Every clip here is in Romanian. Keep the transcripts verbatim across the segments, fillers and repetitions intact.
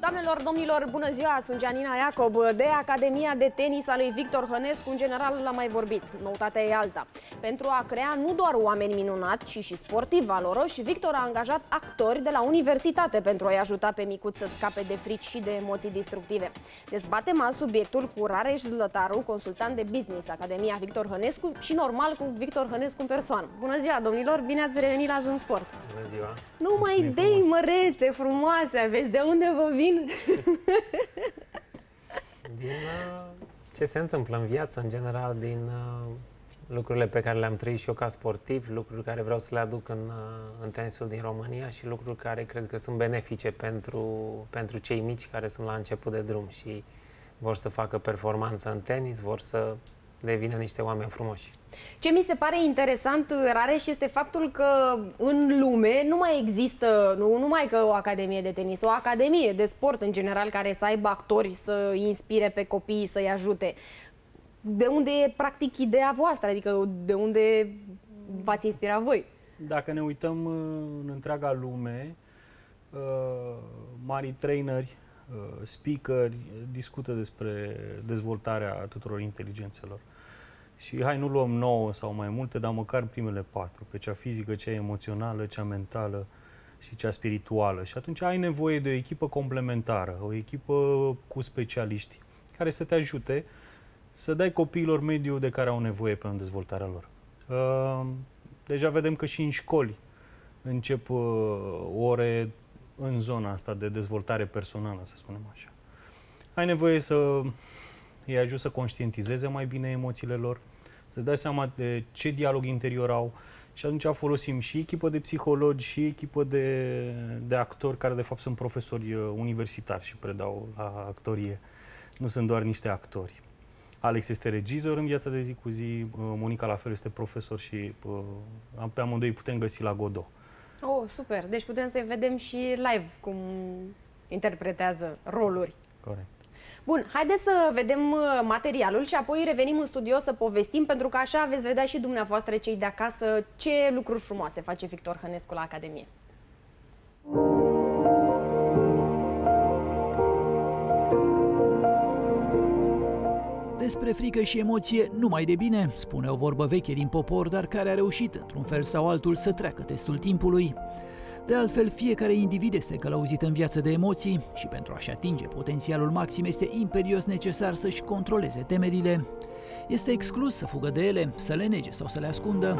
Doamnelor, domnilor, bună ziua! Sunt Gianina Iacob de Academia de Tenis a lui Victor Hănescu. În general l-am mai vorbit, noutatea e alta. Pentru a crea nu doar oameni minunați, ci și sportivi valoroși, Victor a angajat actori de la universitate pentru a-i ajuta pe micuți să scape de frici și de emoții destructive. Dezbatem azi subiectul cu Rareș Zlătaru, consultant de business, Academia Victor Hănescu și normal cu Victor Hănescu în persoană. Bună ziua, domnilor! Bine ați revenit la Zoom Sport! Bună ziua! Numai idei mărețe, frumoase aveți! De unde vă vin? Din uh, ce se întâmplă în viață, în general, din uh, lucrurile pe care le-am trăit și eu ca sportiv, lucruri care vreau să le aduc în, uh, în tenisul din România și lucruri care cred că sunt benefice pentru, pentru cei mici care sunt la început de drum și vor să facă performanță în tenis, vor să devină niște oameni frumoși. Ce mi se pare interesant, Rareș, este faptul că în lume nu mai există, nu numai că o academie de tenis, o academie de sport în general care să aibă actori, să inspire pe copii, să-i ajute. De unde e practic ideea voastră? Adică de unde v-ați inspirat voi? Dacă ne uităm în întreaga lume, mari traineri, speakeri discută despre dezvoltarea tuturor inteligențelor. Și hai, nu luăm nouă sau mai multe, dar măcar primele patru, pe cea fizică, cea emoțională, cea mentală și cea spirituală. Și atunci ai nevoie de o echipă complementară, o echipă cu specialiști care să te ajute să dai copiilor mediul de care au nevoie pentru dezvoltarea lor. Deja vedem că și în școli încep ore în zona asta de dezvoltare personală, să spunem așa. Ai nevoie să îi ajut să conștientizeze mai bine emoțiile lor, să-ți dai seama de ce dialog interior au și atunci folosim și echipă de psihologi și echipă de, de actori care de fapt sunt profesori universitari și predau la actorie. Nu sunt doar niște actori. Alex este regizor în viața de zi cu zi, Monica la fel este profesor și pe amândoi putem găsi la Godot. Oh, super! Deci putem să-i vedem și live cum interpretează roluri. Corect. Bun, haideți să vedem materialul și apoi revenim în studio să povestim, pentru că așa veți vedea și dumneavoastră, cei de acasă, ce lucruri frumoase face Victor Hănescu la Academie. Despre frică și emoție numai de bine, spune o vorbă veche din popor, dar care a reușit, într-un fel sau altul, să treacă testul timpului. De altfel, fiecare individ este călăuzit în viață de emoții și pentru a-și atinge potențialul maxim este imperios necesar să-și controleze temerile. Este exclus să fugă de ele, să le nege sau să le ascundă.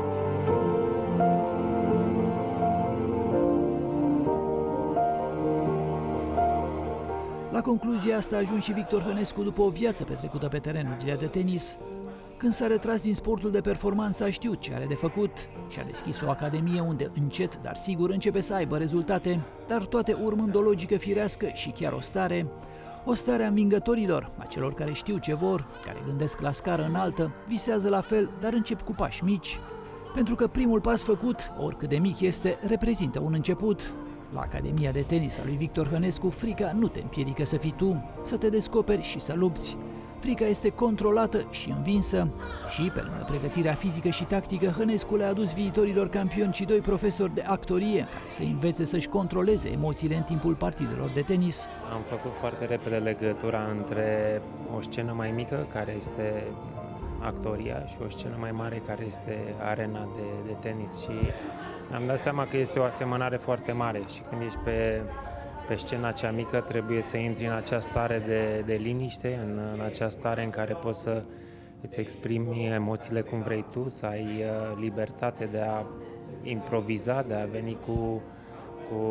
La concluzia asta a ajuns și Victor Hănescu după o viață petrecută pe terenurile de tenis. Când s-a retras din sportul de performanță, a știut ce are de făcut și a deschis o academie unde încet, dar sigur, începe să aibă rezultate, dar toate urmând o logică firească și chiar o stare, o stare a învingătorilor, a celor care știu ce vor, care gândesc la scară înaltă, visează la fel, dar încep cu pași mici. Pentru că primul pas făcut, oricât de mic este, reprezintă un început. La Academia de Tenis a lui Victor Hănescu, frica nu te împiedică să fii tu, să te descoperi și să lupți. Frica este controlată și învinsă și, pe lângă pregătirea fizică și tactică, Hănescu le-a adus viitorilor campioni și doi profesori de actorie care să învețe să-și controleze emoțiile în timpul partidelor de tenis. Am făcut foarte repede legătura între o scenă mai mică, care este actoria, și o scenă mai mare, care este arena de, de tenis, și am dat seama că este o asemănare foarte mare și când ești pe Pe scena cea mică trebuie să intri în acea stare de, de liniște, în, în acea stare în care poți să îți exprimi emoțiile cum vrei tu, să ai uh, libertate de a improviza, de a veni cu, cu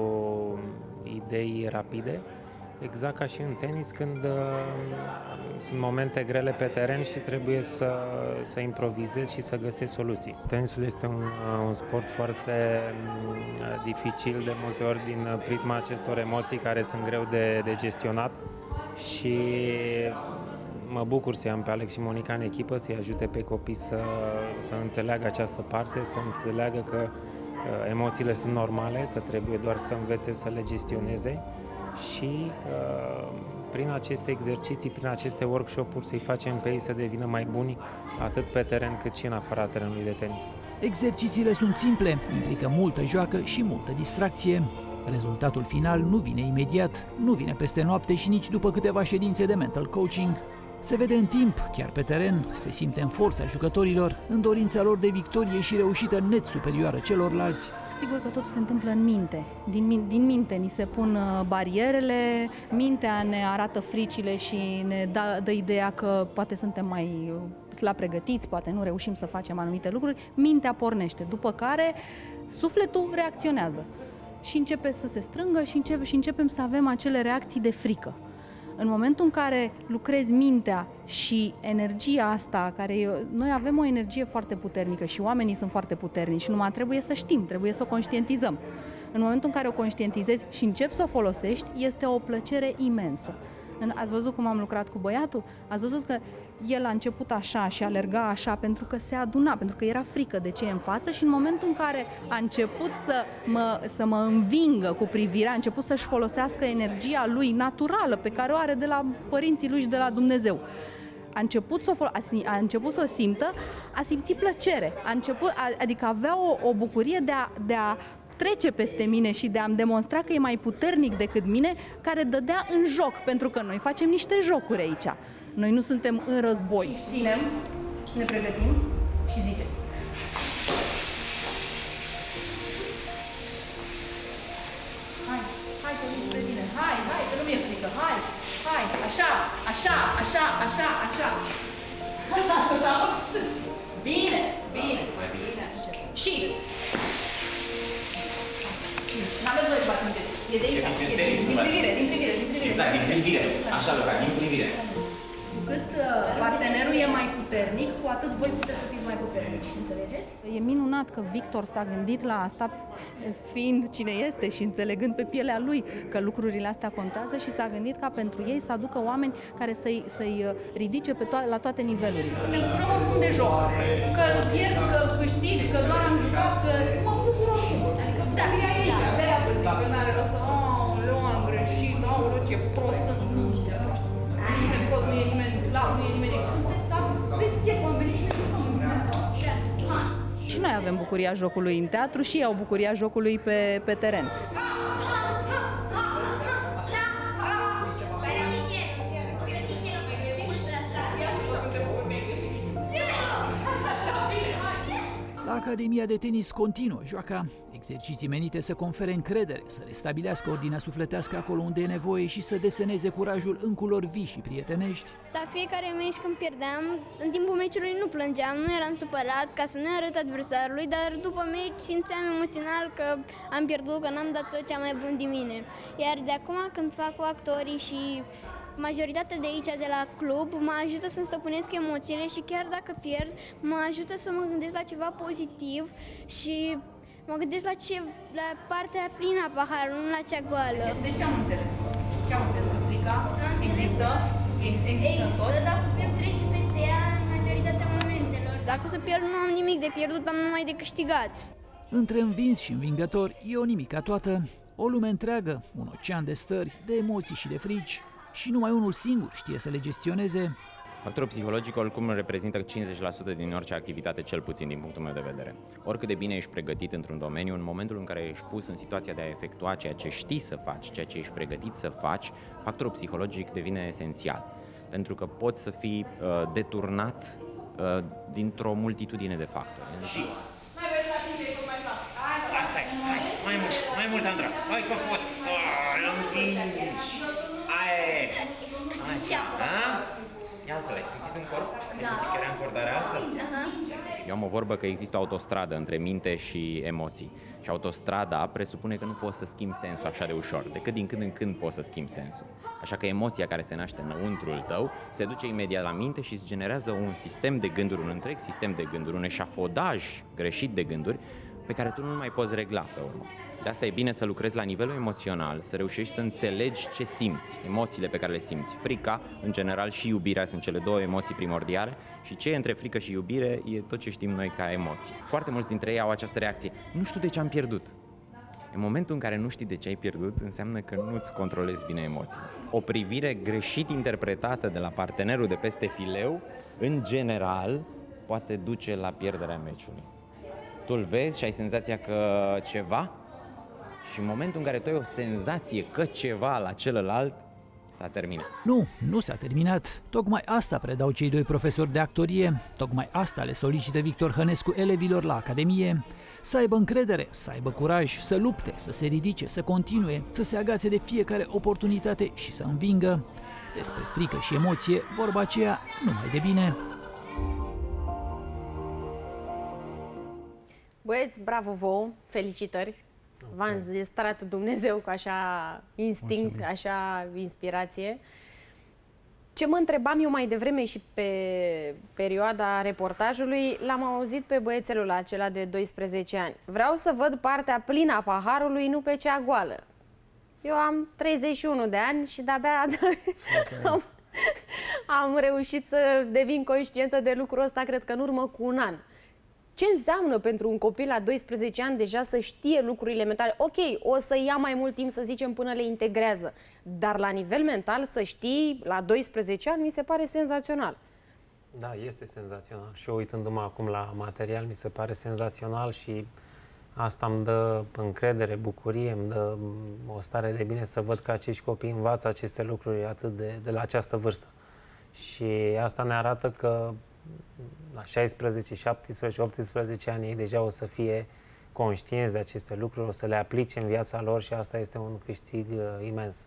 idei rapide. Exact ca și în tenis, când uh, sunt momente grele pe teren și trebuie să, să improvizezi și să găsești soluții. Tenisul este un, uh, un sport foarte uh, dificil de multe ori din prisma acestor emoții care sunt greu de, de gestionat și mă bucur să am pe Alex și Monica în echipă, să-i ajute pe copii să, să înțeleagă această parte, să înțeleagă că uh, emoțiile sunt normale, că trebuie doar să învețe să le gestioneze. Și uh, prin aceste exerciții, prin aceste workshop-uri să-i facem pe ei să devină mai buni atât pe teren cât și în afara terenului de tenis. Exercițiile sunt simple, implică multă joacă și multă distracție. Rezultatul final nu vine imediat, nu vine peste noapte și nici după câteva ședințe de mental coaching. Se vede în timp, chiar pe teren, se simte în forța jucătorilor, în dorința lor de victorie și reușită net superioară celorlalți. Sigur că totul se întâmplă în minte. Din, din minte ni se pun barierele, mintea ne arată fricile și ne dă, dă ideea că poate suntem mai slab pregătiți, poate nu reușim să facem anumite lucruri. Mintea pornește, după care sufletul reacționează și începe să se strângă și, începe, și începem să avem acele reacții de frică. În momentul în care lucrezi mintea și energia asta, care eu, noi avem o energie foarte puternică și oamenii sunt foarte puternici și numai trebuie să știm, trebuie să o conștientizăm. În momentul în care o conștientizezi și începi să o folosești, este o plăcere imensă. Ați văzut cum am lucrat cu băiatul? Ați văzut că el a început așa și alerga așa pentru că se aduna, pentru că era frică de ce e în față și în momentul în care a început să mă, să mă învingă cu privirea, a început să-și folosească energia lui naturală pe care o are de la părinții lui și de la Dumnezeu. A început să o, a început să o simtă, a simțit plăcere, a început, adică avea o, o bucurie de a, de a trece peste mine și de a-mi demonstra că e mai puternic decât mine, care dădea în joc, pentru că noi facem niște jocuri aici. Noi nu suntem în război. Ținem, ne pregătim și ziceți. Hai, hai că nu spre tine, hai, hai, că nu mi-e frică, hai, hai, așa, așa, așa, așa, așa. Bine, bine, bine. Și... N-aveți voie să vă atingeți. E de aici. Din privire, din privire, din privire. Exact, din privire. Așa, Luca, din privire. Cu cât partenerul e mai puternic, cu atât voi puteți să fiți mai puternici. Înțelegeți? E minunat că Victor s-a gândit la asta, fiind cine este și înțelegând pe pielea lui că lucrurile astea contează și s-a gândit ca pentru ei să aducă oameni care să-i să-i ridice pe to- la toate nivelurile. Ne bucurăm oricum de joc. Că pierd, că câștig, că doar am jucat, că mă bucur oricum. Adică da, e aici, de-aia vă zic, că n-are rost să, aoleu, am greșit, aoleu, ce prost sunt, nu știu, nu știu. Nimeni prost, nu e nimeni slab, nu e nimeni extrem, vreți chef, am venit și ne jucăm în dimineața. Și noi avem bucuria jocului în teatru și ei au bucuria jocului pe, pe teren. La Academia de Tenis continuă joaca, exerciții menite să confere încredere, să restabilească ordinea sufletească acolo unde e nevoie și să deseneze curajul în culori vii și prietenești. La fiecare meci când pierdeam, în timpul meciului nu plângeam, nu eram supărat ca să nu arăt adversarului, dar după meci simțeam emoțional că am pierdut, că n-am dat tot cea mai bun din mine. Iar de acum când fac cu actorii și majoritatea de aici, de la club, mă ajută să-mi stăpânesc emoțiile și chiar dacă pierd, mă ajută să mă gândesc la ceva pozitiv și mă gândesc la, ce, la partea plină a paharului, nu la cea goală. Deci ce am înțeles? Ce am înțeles? Că frica există, există, există, dar putem trece peste ea în majoritatea momentelor. Dacă o să pierd, nu am nimic de pierdut, am numai de câștigat. Între învins și învingător e o nimica toată, o lume întreagă, un ocean de stări, de emoții și de frici. Și numai unul singur știe să le gestioneze. Factorul psihologic oricum reprezintă cincizeci la sută din orice activitate, cel puțin din punctul meu de vedere. Oricât de bine ești pregătit într-un domeniu, în momentul în care ești pus în situația de a efectua ceea ce știi să faci, ceea ce ești pregătit să faci, factorul psihologic devine esențial. Pentru că poți să fii uh, deturnat uh, dintr-o multitudine de factori. Și... Mai vrei să atingi cum mai fac? Hai, hai, mai mult, mai mult, Andra. Hai că pot. Îl împingi. Aia, așa, da? Ia altfel, ai simțit în corp? Ai simțit că era încordarea altfel? Eu am o vorbă că există o autostradă între minte și emoții. Și autostrada presupune că nu poți să schimbi sensul așa de ușor, decât din când în când poți să schimbi sensul. Așa că emoția care se naște înăuntrul tău se duce imediat la minte și îți generează un sistem de gânduri, un întreg sistem de gânduri, un eșafodaj greșit de gânduri pe care tu nu mai poți regla pe urmă. De asta e bine să lucrezi la nivelul emoțional, să reușești să înțelegi ce simți, emoțiile pe care le simți. Frica, în general, și iubirea sunt cele două emoții primordiale și ce e între frică și iubire e tot ce știm noi ca emoții. Foarte mulți dintre ei au această reacție, nu știu de ce am pierdut. În momentul în care nu știi de ce ai pierdut, înseamnă că nu-ți controlezi bine emoțiile. O privire greșit interpretată de la partenerul de peste fileu, în general, poate duce la pierderea meciului. Tu îl vezi și ai senzația că ceva Și în momentul în care tu ai o senzație că ceva la celălalt, s-a terminat. Nu, nu s-a terminat. Tocmai asta predau cei doi profesori de actorie, tocmai asta le solicită Victor Hănescu elevilor la Academie, să aibă încredere, să aibă curaj, să lupte, să se ridice, să continue, să se agațe de fiecare oportunitate și să învingă. Despre frică și emoție, vorba aceea numai de bine. Băieți, bravo vouă, felicitări! V-am zestrat Dumnezeu cu așa instinct, mulțumim, așa inspirație. Ce mă întrebam eu mai devreme și pe perioada reportajului, l-am auzit pe băiețelul acela de doisprezece ani. Vreau să văd partea plină a paharului, nu pe cea goală. Eu am treizeci și unu de ani și de-abia am, am reușit să devin conștientă de lucrul ăsta, cred că în urmă cu un an. Ce înseamnă pentru un copil la doisprezece ani deja să știe lucrurile mentale? Ok, o să ia mai mult timp, să zicem, până le integrează, dar la nivel mental să știi la doisprezece ani mi se pare senzațional. Da, este senzațional. Și eu uitându-mă acum la material, mi se pare senzațional și asta îmi dă încredere, bucurie, îmi dă o stare de bine să văd că acești copii învață aceste lucruri atât de, de la această vârstă. Și asta ne arată că la șaisprezece, șaptesprezece, optsprezece ani ei deja o să fie conștienți de aceste lucruri, o să le aplice în viața lor și asta este un câștig uh, imens.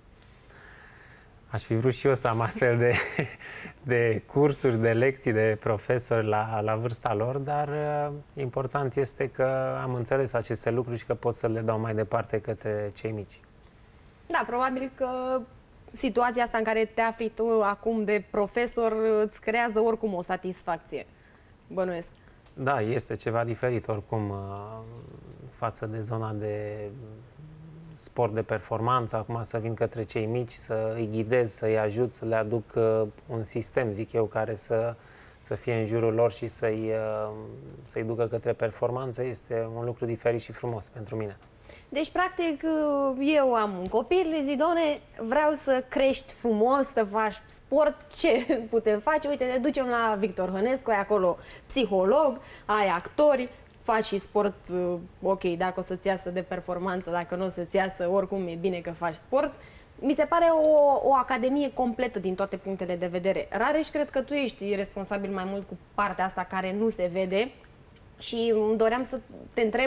Aș fi vrut și eu să am astfel de, de cursuri, de lecții, de profesori la, la vârsta lor, dar uh, important este că am înțeles aceste lucruri și că pot să le dau mai departe către cei mici. Da, probabil că situația asta în care te afli tu acum de profesor îți creează oricum o satisfacție, bănuiesc. Da, este ceva diferit oricum față de zona de sport de performanță. Acum să vin către cei mici, să îi ghidez, să îi ajut, să le aduc un sistem, zic eu, care să, să fie în jurul lor și să-i să-i ducă către performanță. Este un lucru diferit și frumos pentru mine. Deci, practic, eu am un copil, îi zic, doamne, vreau să crești frumos, să faci sport, ce putem face? Uite, ne ducem la Victor Hănescu, ai acolo psiholog, ai actori, faci și sport, ok, dacă o să-ți iasă de performanță, dacă nu o să-ți iasă, oricum e bine că faci sport. Mi se pare o, o academie completă din toate punctele de vedere. Rareș, cred că tu ești responsabil mai mult cu partea asta care nu se vede și îmi doream să te întreb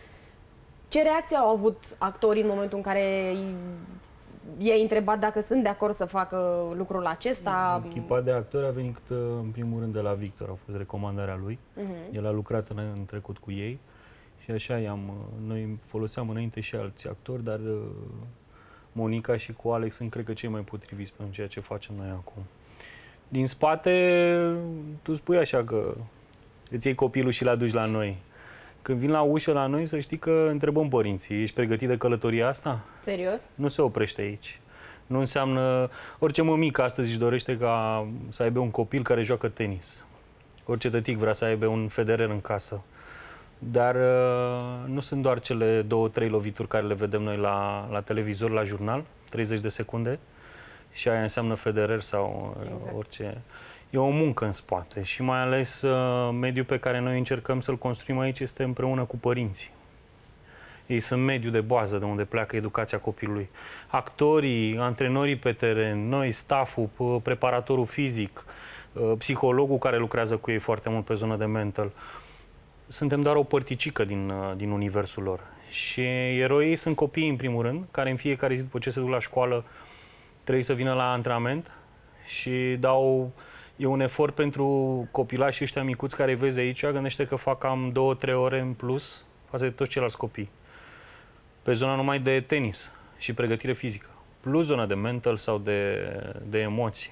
ce reacție au avut actorii în momentul în care i-ai întrebat dacă sunt de acord să facă lucrul acesta? Echipa de actori a venit în primul rând de la Victor, a fost recomandarea lui. Uh-huh. El a lucrat în, în trecut cu ei și așa i-am, noi foloseam înainte și alți actori, dar Monica și cu Alex sunt, cred că, cei mai potriviți pentru ceea ce facem noi acum. Din spate, tu spui așa că îți iei copilul și l-aduci la noi. Când vin la ușă la noi, să știi că întrebăm părinții, ești pregătit de călătoria asta? Serios? Nu se oprește aici. Nu înseamnă... Orice mămică astăzi își dorește ca să aibă un copil care joacă tenis. Orice tătic vrea să aibă un Federer în casă. Dar uh, nu sunt doar cele două, trei lovituri care le vedem noi la, la televizor, la jurnal, treizeci de secunde, și aia înseamnă Federer sau uh, exact. Orice... E o muncă în spate și mai ales uh, mediul pe care noi încercăm să-l construim aici este împreună cu părinții. Ei sunt mediul de bază de unde pleacă educația copilului. Actorii, antrenorii pe teren, noi, stafful, preparatorul fizic, uh, psihologul care lucrează cu ei foarte mult pe zona de mental. Suntem doar o părticică din, uh, din universul lor. Și eroii sunt copiii, în primul rând, care în fiecare zi, după ce se duc la școală, trebuie să vină la antrenament și dau... E un efort pentru copilașii ăștia micuți care îi vezi aici, gândește că fac cam două, trei ore în plus față de toți ceilalți copii. Pe zona numai de tenis și pregătire fizică, plus zona de mental sau de, de emoții.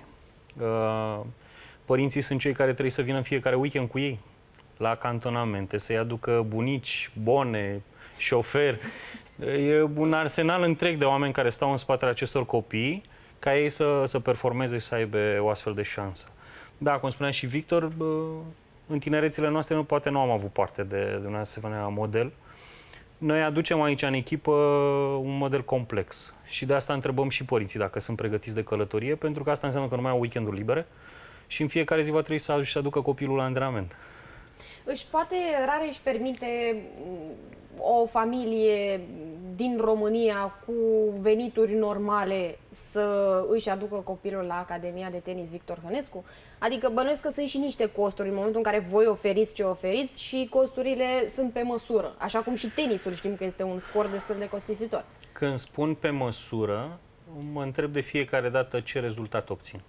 Părinții sunt cei care trebuie să vină în fiecare weekend cu ei la cantonamente, să-i aducă bunici, bone, șofer. E un arsenal întreg de oameni care stau în spatele acestor copii ca ei să, să performeze și să aibă o astfel de șansă. Da, cum spunea și Victor, în tinerețile noastre nu, poate nu am avut parte de, de un asemenea model. Noi aducem aici în echipă un model complex și de asta întrebăm și părinții dacă sunt pregătiți de călătorie, pentru că asta înseamnă că nu mai au weekenduri libere și în fiecare zi va trebui să aducă copilul la antrenament. Își poate, rare își permite o familie din România cu venituri normale să își aducă copilul la Academia de Tenis Victor Hănescu? Adică bănuiesc că sunt și niște costuri în momentul în care voi oferiți ce oferiți și costurile sunt pe măsură. Așa cum și tenisul știm că este un sport destul de costisitor. Când spun pe măsură, mă întreb de fiecare dată ce rezultat obțin.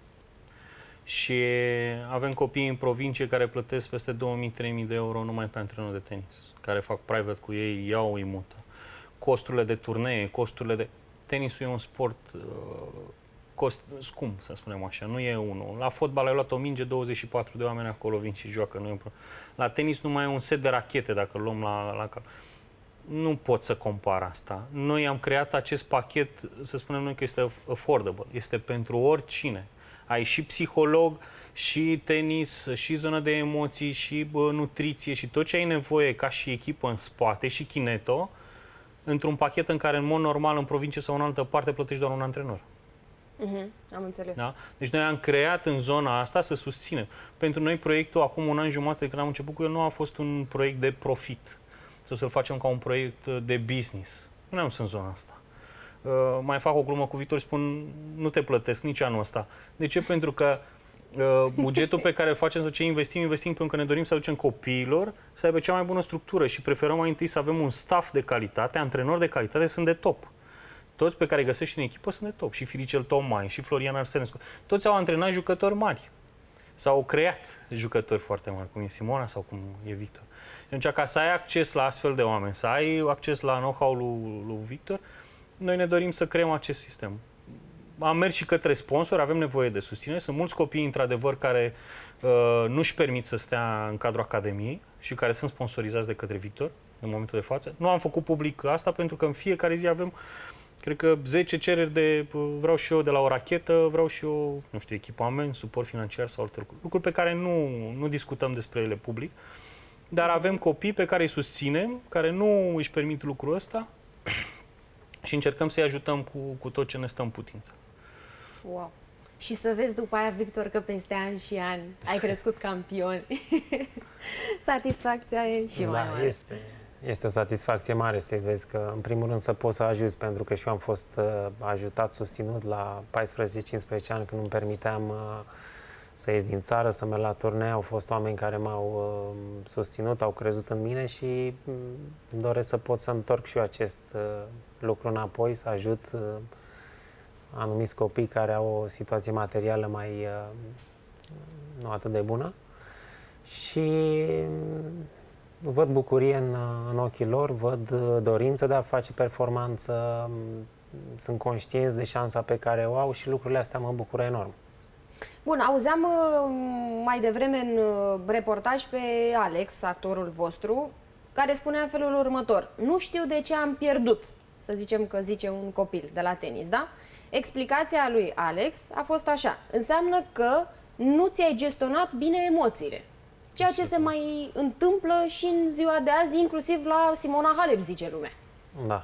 Și avem copii în provincie care plătesc peste două mii trei mii de euro numai pe antrenor de tenis, care fac private cu ei, iau, îi mută. Costurile de turnee, costurile de... Tenisul e un sport uh, cost, scump, să spunem așa, nu e unul. La fotbal ai luat o minge, douăzeci și patru de oameni acolo vin și joacă. Nu e un problem. La tenis numai un set de rachete, dacă îl luăm la, la cap. Nu pot să compar asta. Noi am creat acest pachet, să spunem noi că este affordable, este pentru oricine. Ai și psiholog, și tenis, și zonă de emoții, și bă, nutriție, și tot ce ai nevoie ca și echipă în spate, și kineto, într-un pachet în care, în mod normal, în provincie sau în altă parte, plătești doar un antrenor. Uh-huh, am înțeles. Da? Deci noi am creat în zona asta să susținem. Pentru noi proiectul, acum un an jumate de când am început cu el, nu a fost un proiect de profit. Sau să-l facem ca un proiect de business. Nu am în zona asta. Uh, mai fac o glumă cu Victor, spun, nu te plătesc nici anul ăsta. De ce? Pentru că uh, bugetul pe care îl facem sau ce investim, investim pentru că ne dorim să aducem copiilor să aibă cea mai bună structură și preferăm mai întâi să avem un staff de calitate, antrenori de calitate, sunt de top. Toți pe care îi găsești în echipă sunt de top. Și Firicel Tomai, și Florian Arsenescu. Toți au antrenat jucători mari. S-au creat jucători foarte mari, cum e Simona sau cum e Victor. Deci, ca să ai acces la astfel de oameni, să ai acces la know-how lui, lui Victor, noi ne dorim să creăm acest sistem. Am mers și către sponsori, avem nevoie de susținere. Sunt mulți copii, într-adevăr, care uh, nu-și permit să stea în cadrul Academiei și care sunt sponsorizați de către Victor în momentul de față. Nu am făcut public asta pentru că în fiecare zi avem, cred că, zece cereri de vreau și eu de la o rachetă, vreau și eu, nu știu, echipament, suport financiar sau alte lucruri. Lucruri pe care nu, nu discutăm despre ele public, dar avem copii pe care îi susținem, care nu își permit lucrul ăsta și încercăm să-i ajutăm cu, cu tot ce ne stă în putință. Wow! Și să vezi după aia, Victor, că peste ani și ani ai crescut campion. Satisfacția e și da, mai mare. Este, este o satisfacție mare să vezi că, în primul rând, să poți să ajuți, pentru că și eu am fost uh, ajutat, susținut la paisprezece cincisprezece ani, când nu-mi permiteam uh, să ies din țară, să merg la turnee. Au fost oameni care m-au uh, susținut, au crezut în mine și uh, îmi doresc să pot să întorc și eu acest uh, lucru înapoi, să ajut uh, anumiți copii care au o situație materială mai uh, nu atât de bună și văd bucurie în, în ochii lor, văd dorință de a face performanță, sunt conștienți de șansa pe care o au și lucrurile astea mă bucură enorm. Bun, auzeam mai devreme în reportaj pe Alex, actorul vostru, care spunea în felul următor: nu știu de ce am pierdut, să zicem că zice un copil de la tenis, da? Explicația lui Alex a fost așa: înseamnă că nu ți-ai gestionat bine emoțiile. Ceea ce se mai întâmplă și în ziua de azi, inclusiv la Simona Halep, zice lumea. Da.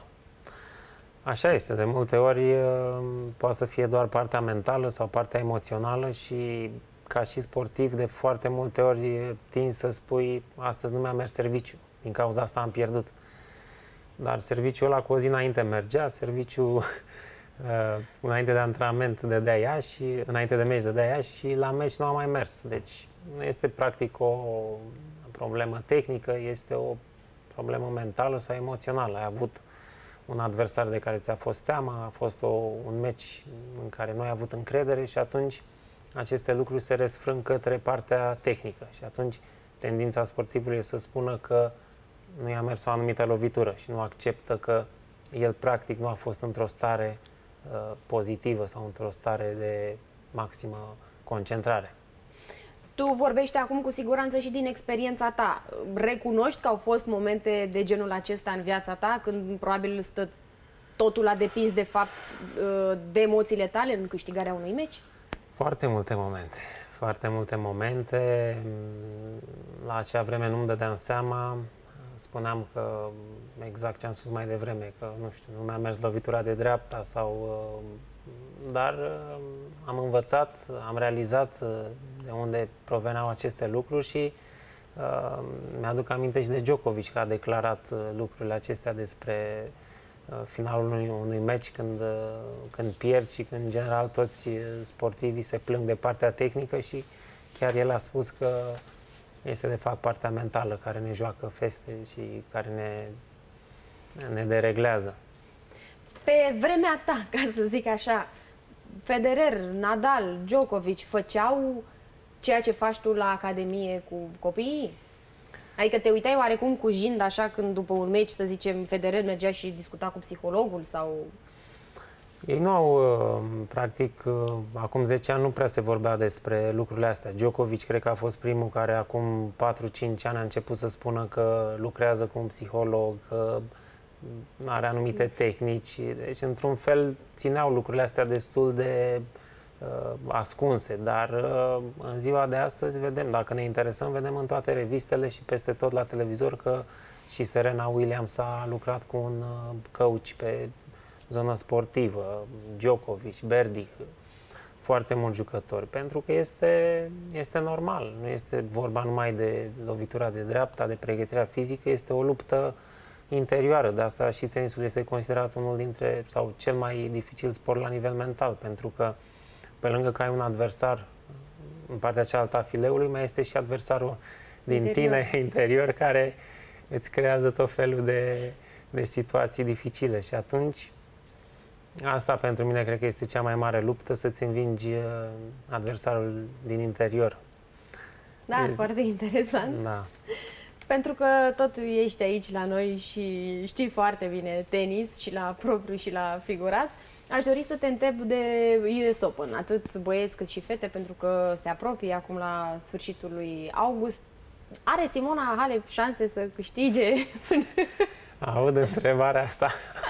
Așa este. De multe ori poate să fie doar partea mentală sau partea emoțională și ca și sportiv, de foarte multe ori tinzi să spui: astăzi nu mi-a mers serviciu, din cauza asta am pierdut. Dar serviciul ăla cu o zi înainte mergea, serviciul Uh, înainte de antrenament dădea ea și înainte de meci dădea ea și la meci nu a mai mers. Deci nu este practic o problemă tehnică, este o problemă mentală sau emoțională. Ai avut un adversar de care ți-a fost teamă, a fost o, un meci în care nu ai avut încredere și atunci aceste lucruri se răsfrâng către partea tehnică și atunci tendința sportivului este să spună că nu i-a mers o anumită lovitură și nu acceptă că el practic nu a fost într-o stare pozitivă sau într-o stare de maximă concentrare. Tu vorbești acum cu siguranță și din experiența ta. Recunoști că au fost momente de genul acesta în viața ta, când probabil stă totul a depins de fapt de emoțiile tale în câștigarea unui meci? Foarte multe momente. Foarte multe momente. La acea vreme nu-mi dădeam seama. Spuneam că, exact ce am spus mai devreme, că, nu știu, nu mi-a mers lovitura de dreapta sau... Dar am învățat, am realizat de unde proveneau aceste lucruri și Uh, mi-aduc aminte și de Djokovic, că a declarat uh, lucrurile acestea despre uh, finalul unui, unui meci, când, uh, când pierzi și când, în general, toți sportivii se plâng de partea tehnică și chiar el a spus că este, de fapt, partea mentală care ne joacă feste și care ne, ne dereglează. Pe vremea ta, ca să zic așa, Federer, Nadal, Djokovic făceau ceea ce faci tu la Academie cu copiii? Adică te uitai oarecum cu jind așa când după un meci, să zicem, Federer mergea și discuta cu psihologul sau... Ei nu au, practic, acum zece ani nu prea se vorbea despre lucrurile astea. Djokovic cred că a fost primul care acum patru cinci ani a început să spună că lucrează cu un psiholog, că are anumite tehnici. Deci, într-un fel, țineau lucrurile astea destul de uh, ascunse. Dar uh, în ziua de astăzi vedem, dacă ne interesăm, vedem în toate revistele și peste tot la televizor că și Serena Williams a lucrat cu un uh, coach pe zonă sportivă, Djokovic, Berdy, foarte mulți jucători, pentru că este, este normal. Nu este vorba numai de lovitura de dreapta, de pregătirea fizică, este o luptă interioară. De asta și tenisul este considerat unul dintre, sau cel mai dificil sport la nivel mental, pentru că pe lângă că ai un adversar în partea cealaltă a fileului, mai este și adversarul din interior. tine, interior, care îți creează tot felul de, de situații dificile. Și atunci, asta pentru mine cred că este cea mai mare luptă, să-ți învingi adversarul din interior. Da, este foarte interesant. Da. Pentru că tot ești aici la noi și știi foarte bine tenis, și la propriu și la figurat, aș dori să te întreb de U S Open, atât băieți cât și fete, pentru că se apropie acum la sfârșitul lui august. Are Simona Halep șanse să câștige? Aud întrebarea asta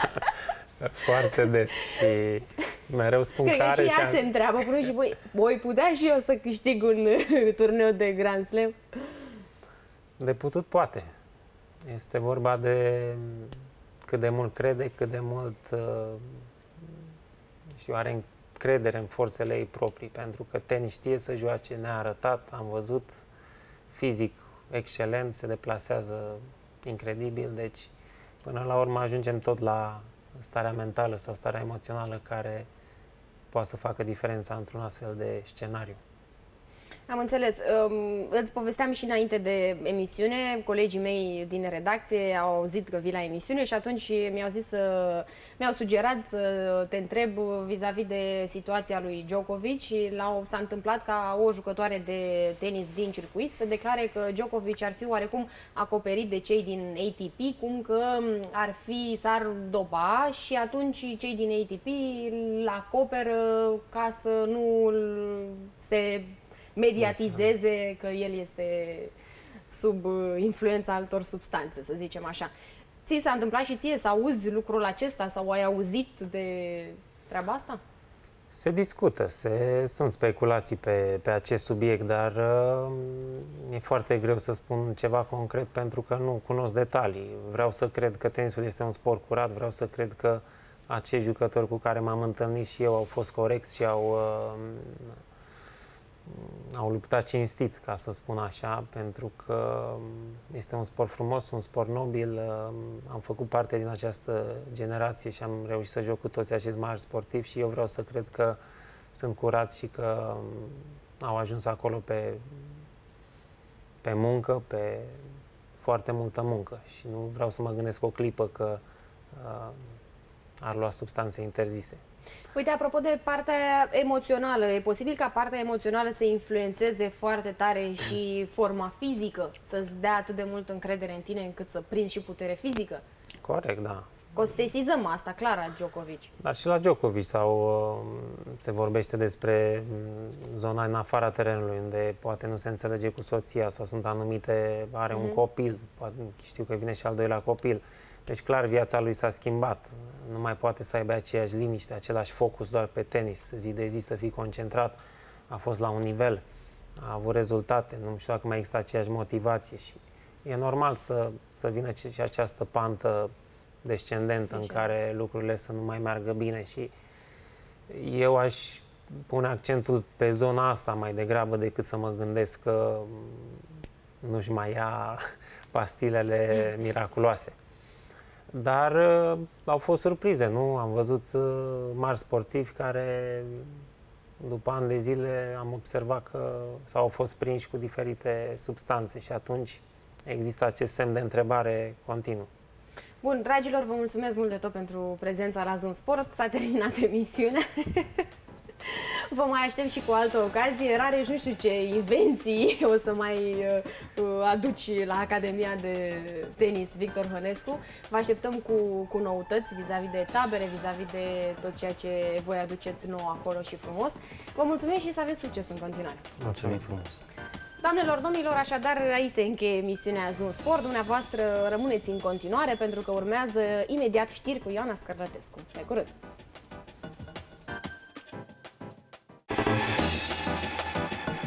foarte des și mereu spun Cred că are și ea șanse. se întreabă, până și voi, voi putea și eu să câștig un turneu de Grand Slam? De putut poate. Este vorba de cât de mult crede, cât de mult știu, are încredere în forțele ei proprii, pentru că tenis știe să joace, ne-a arătat, am văzut, fizic excelent, se deplasează incredibil, deci până la urmă ajungem tot la starea mentală sau starea emoțională care poate să facă diferența într-un astfel de scenariu. Am înțeles. Îți povesteam și înainte de emisiune, colegii mei din redacție au auzit că vii la emisiune și atunci mi-au zis să, mi-au sugerat să te întreb vis-a-vis de situația lui Djokovic. S-a întâmplat ca o jucătoare de tenis din circuit să declare că Djokovic ar fi oarecum acoperit de cei din A T P, cum că ar fi, s-ar dopa și atunci cei din A T P îl acoperă ca să nu se mediatizeze că el este sub influența altor substanțe, să zicem așa. Ți s-a întâmplat și ție să auzi lucrul acesta sau ai auzit de treaba asta? Se discută, se, sunt speculații pe, pe acest subiect, dar uh, e foarte greu să spun ceva concret pentru că nu cunosc detalii. Vreau să cred că tenisul este un sport curat, vreau să cred că acești jucători cu care m-am întâlnit și eu au fost corecți și au... Uh, au luptat cinstit, ca să spun așa, pentru că este un sport frumos, un sport nobil. Am făcut parte din această generație și am reușit să joc cu toți acești mari sportivi și eu vreau să cred că sunt curați și că au ajuns acolo pe, pe muncă, pe foarte multă muncă și nu vreau să mă gândesc o clipă că uh, ar lua substanțe interzise. Uite, apropo de partea emoțională, e posibil ca partea emoțională să influențeze foarte tare și forma fizică, să-ți dea atât de multă încredere în tine încât să prinzi și putere fizică? Corect, da. O să sesizăm asta, clar, la Djokovic. Dar și la Djokovic sau se vorbește despre zona în afara terenului, unde poate nu se înțelege cu soția sau sunt anumite, are mm-hmm. un copil, poate, știu că vine și al doilea copil. Deci, clar, viața lui s-a schimbat. Nu mai poate să aibă aceeași liniște, același focus doar pe tenis, zi de zi să fii concentrat. A fost la un nivel, a avut rezultate, nu știu dacă mai există aceeași motivație și e normal să, să vină și această pantă descendentă în care lucrurile să nu mai meargă bine și eu aș pune accentul pe zona asta mai degrabă decât să mă gândesc că nu-și mai ia pastilele miraculoase. Dar uh, au fost surprize, nu? Am văzut uh, mari sportivi care, după ani de zile, am observat că s-au au fost prinși cu diferite substanțe și atunci există acest semn de întrebare continuu. Bun, dragilor, vă mulțumesc mult de tot pentru prezența la Zoom Sport. S-a terminat emisiunea. Vă mai aștept și cu altă ocazie. Rareș, nu știu ce invenții o să mai uh, aduci la Academia de Tenis Victor Hănescu. Vă așteptăm cu, cu noutăți vis-a-vis de tabere, vis-a-vis de tot ceea ce voi aduceți nou acolo și frumos. Vă mulțumesc și să aveți succes în continuare. Mulțumim frumos! Doamnelor, domnilor, așadar aici se încheie emisiunea Zoom Sport. Dumneavoastră rămâneți în continuare pentru că urmează imediat știri cu Ioana Scărlătescu. Pe curând!